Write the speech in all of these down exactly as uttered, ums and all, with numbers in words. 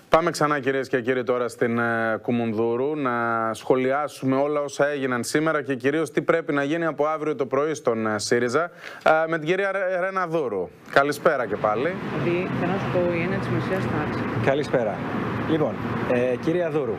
Πάμε ξανά, κυρίες και κύριοι, τώρα στην Κουμουνδούρου να σχολιάσουμε όλα όσα έγιναν σήμερα και κυρίως τι πρέπει να γίνει από αύριο το πρωί στον ΣΥΡΙΖΑ με την κυρία Ρένα Δούρου. Καλησπέρα και πάλι. Θέλω να σου πω, είναι της μεσαίας τάξης. Καλησπέρα. Λοιπόν, ε, κυρία Δούρου,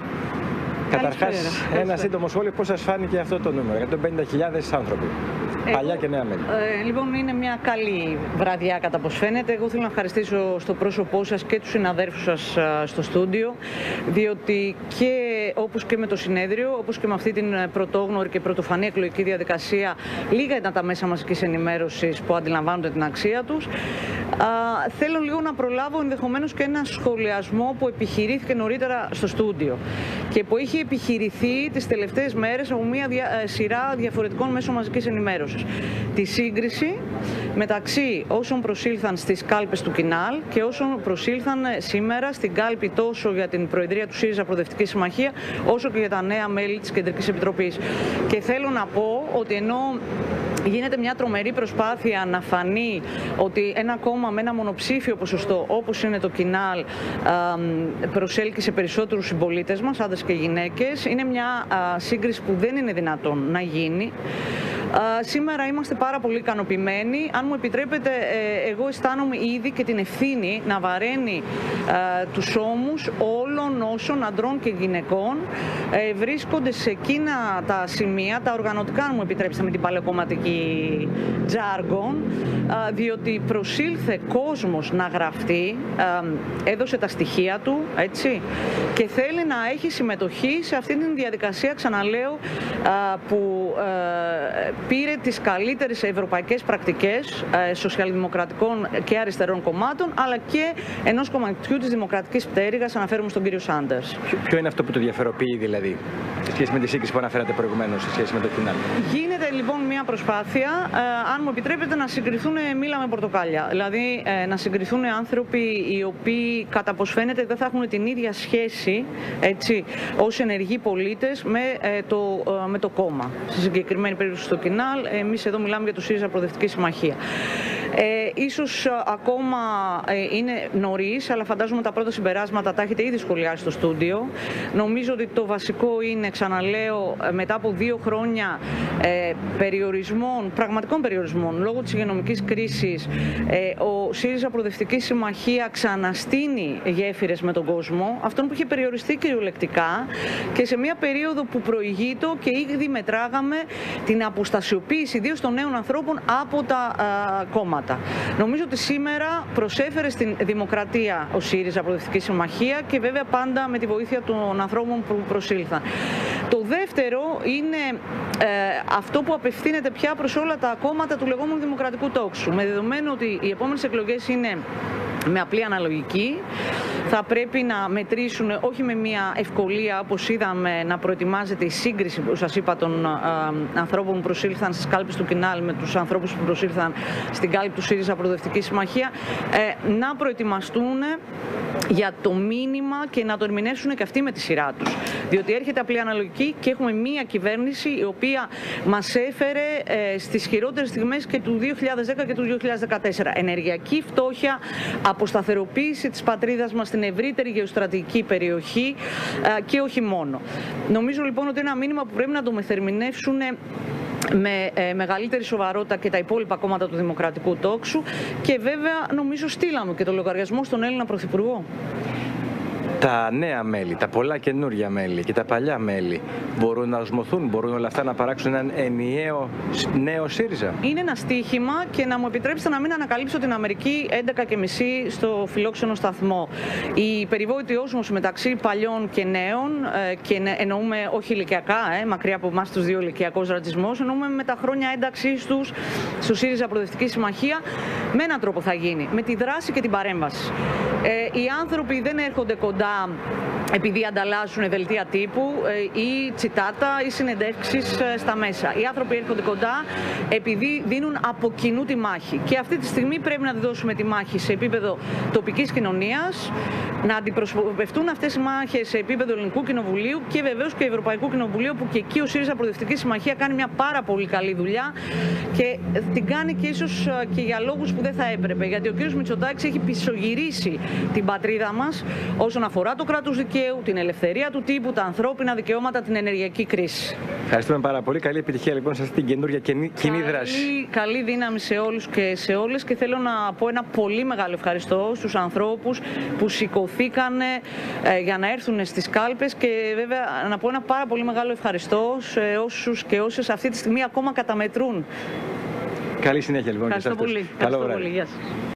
καταρχάς ένα σύντομο σχόλιο, πώς σας φάνηκε αυτό το νούμερο, εκατόν πενήντα χιλιάδες άνθρωποι. Ε, παλιά και νέα μέλη. Ε, λοιπόν, είναι μια καλή βραδιά κατά πώς φαίνεται. Εγώ θέλω να ευχαριστήσω στο πρόσωπό σας και τους συναδέρφους σας α, στο στούντιο, διότι και όπως και με το συνέδριο, όπως και με αυτή την πρωτόγνωρη και πρωτοφανή εκλογική διαδικασία, λίγα ήταν τα μέσα μαζικής ενημέρωσης που αντιλαμβάνονται την αξία τους. Α, θέλω λίγο να προλάβω ενδεχομένως και ένα σχολιασμό που επιχειρήθηκε νωρίτερα στο στούντιο και που είχε επιχειρηθεί τις τελευταίες μέρες από μια δια, σειρά διαφορετικών μέσων μαζικής ενημέρωσης. Τη σύγκριση μεταξύ όσων προσήλθαν στις κάλπες του Κινάλ και όσων προσήλθαν σήμερα στην κάλπη τόσο για την Προεδρία του ΣΥΡΙΖΑ Προοδευτική Συμμαχία όσο και για τα νέα μέλη της Κεντρικής Επιτροπής. Και θέλω να πω ότι ενώ γίνεται μια τρομερή προσπάθεια να φανεί ότι ένα κόμμα με ένα μονοψήφιο ποσοστό όπως είναι το Κινάλ προσέλκυσε περισσότερους συμπολίτες μας, άντρες και γυναίκες, είναι μια σύγκριση που δεν είναι δυνατόν να γίνει. Uh, σήμερα είμαστε πάρα πολύ ικανοποιημένοι. Αν μου επιτρέπετε, ε, εγώ αισθάνομαι ήδη και την ευθύνη να βαραίνει uh, τους ώμους όλων όσων ανδρών και γυναικών ε, βρίσκονται σε εκείνα τα σημεία, τα οργανωτικά, αν μου επιτρέψετε, με την παλαιοκομματική τζάργον, uh, διότι προσήλθε κόσμος να γραφτεί, uh, έδωσε τα στοιχεία του, έτσι, και θέλει να έχει συμμετοχή σε αυτή την διαδικασία, ξαναλέω, uh, που uh, πήρε τις καλύτερες ευρωπαϊκές πρακτικές ε, σοσιαλδημοκρατικών και αριστερών κομμάτων, αλλά και ενός κομματιού της δημοκρατικής πτέρυγας, αναφέρομαι στον κύριο Σάντερς. Ποιο είναι αυτό που το διαφοροποιεί, δηλαδή, σε σχέση με τη σύγκριση που αναφέρατε προηγουμένως, σε σχέση με το Κινάλ? Γίνεται λοιπόν μια προσπάθεια, ε, αν μου επιτρέπετε, να συγκριθούν μήλα με πορτοκάλια. Δηλαδή, ε, να συγκριθούν άνθρωποι οι οποίοι, κατά πως φαίνεται, δεν θα έχουν την ίδια σχέση, έτσι, ως ενεργοί πολίτες με, ε, το, ε, με το κόμμα. Στη συγκεκριμένη περίπτωση στο Κινάλ, εμείς εδώ μιλάμε για το ΣΥΡΙΖΑ Προοδευτική Συμμαχία. Ε, ίσως α, ακόμα ε, είναι νωρίς, αλλά φαντάζομαι τα πρώτα συμπεράσματα τα έχετε ήδη σχολιάσει στο στούντιο. Νομίζω ότι το βασικό είναι, ξαναλέω, μετά από δύο χρόνια ε, περιορισμών, πραγματικών περιορισμών, λόγω της υγειονομικής κρίσης, ε, ο ΣΥΡΙΖΑ Προοδευτική Συμμαχία ξαναστείνει γέφυρες με τον κόσμο, αυτόν που είχε περιοριστεί κυριολεκτικά και σε μια περίοδο που προηγείται και ήδη μετράγαμε την αποστασιοποίηση ιδίως των νέων ανθρώπων από τα α, κόμματα. Νομίζω ότι σήμερα προσέφερε στην δημοκρατία ο ΣΥΡΙΖΑ Προοδευτική Συμμαχία και βέβαια πάντα με τη βοήθεια των ανθρώπων που προσήλθαν. Το δεύτερο είναι ε, αυτό που απευθύνεται πια προς όλα τα κόμματα του λεγόμενου δημοκρατικού τόξου. Με δεδομένο ότι οι επόμενες εκλογές είναι με απλή αναλογική, θα πρέπει να μετρήσουν όχι με μια ευκολία όπως είδαμε να προετοιμάζεται η σύγκριση που σας είπα των α, ανθρώπων που προσήλθαν στις κάλπες του Κινάλ με τους ανθρώπους που προσήλθαν στην κάλπη του ΣΥΡΙΖΑ Προοδευτική Συμμαχία, ε, να προετοιμαστούν για το μήνυμα και να το ερμηνεύσουν και αυτοί με τη σειρά τους. Διότι έρχεται απλή αναλογική και έχουμε μια κυβέρνηση η οποία μας έφερε ε, στις χειρότερες στιγμές και του δύο χιλιάδες δέκα και του δύο χιλιάδες δεκατέσσερα. Ενεργειακή φτώχεια, αποσταθεροποίηση της πατρίδας μας στην ευρύτερη γεωστρατηγική περιοχή ε, και όχι μόνο. Νομίζω λοιπόν ότι είναι ένα μήνυμα που πρέπει να το μεθερμινεύσουν με ε, μεγαλύτερη σοβαρότητα και τα υπόλοιπα κόμματα του δημοκρατικού τόξου και βέβαια νομίζω στείλαμε και το λογαριασμό στον Έλληνα Πρωθυπουργό. Τα νέα μέλη, τα πολλά καινούργια μέλη και τα παλιά μέλη μπορούν να οσμωθούν, μπορούν όλα αυτά να παράξουν έναν ενιαίο νέο ΣΥΡΙΖΑ? Είναι ένα στοίχημα και να μου επιτρέψετε να μην ανακαλύψω την Αμερική έντεκα και μισή στο φιλόξενο σταθμό. Η περιβόητη όσμωση μεταξύ παλιών και νέων, και εννοούμε όχι ηλικιακά, ε, μακριά από εμάς τους δύο ηλικιακός ρατσισμός, εννοούμε με τα χρόνια ένταξής τους στο ΣΥΡΙΖΑ Προοδευτική Συμμαχία, με έναν τρόπο θα γίνει, με τη δράση και την παρέμβαση. Ε, οι άνθρωποι δεν έρχονται κοντά επειδή ανταλλάσσουν δελτία τύπου ή τσιτάτα ή συνεντεύξεις στα μέσα. Οι άνθρωποι έρχονται κοντά επειδή δίνουν από κοινού τη μάχη. Και αυτή τη στιγμή πρέπει να τη δώσουμε τη μάχη σε επίπεδο τοπικής κοινωνίας, να αντιπροσωπευτούν αυτές οι μάχες σε επίπεδο Ελληνικού Κοινοβουλίου και βεβαίως και Ευρωπαϊκού Κοινοβουλίου, που και εκεί ο ΣΥΡΙΖΑ Προοδευτική Συμμαχία κάνει μια πάρα πολύ καλή δουλειά και την κάνει και ίσως και για λόγους που δεν θα έπρεπε. Γιατί ο κ. Μητσοτάκης έχει πισωγυρίσει την πατρίδα μας όσον αφορά το κράτος δικαίου, την ελευθερία του τύπου, τα ανθρώπινα δικαιώματα, την ενεργειακή κρίση. Ευχαριστούμε πάρα πολύ. Καλή επιτυχία λοιπόν σε αυτή την καινούργια κοινή δράση. Καλή, καλή δύναμη σε όλους και σε όλες, και θέλω να πω ένα πολύ μεγάλο ευχαριστώ στους ανθρώπους που σηκωθήκαν ε, για να έρθουν στις κάλπες, και βέβαια να πω ένα πάρα πολύ μεγάλο ευχαριστώ σε όσους και όσες αυτή τη στιγμή ακόμα καταμετρούν. Καλή συνέχεια λοιπόν. Ευχαριστώ πολύ. Καλό Ευχαριστώ πολύ. Γεια σας.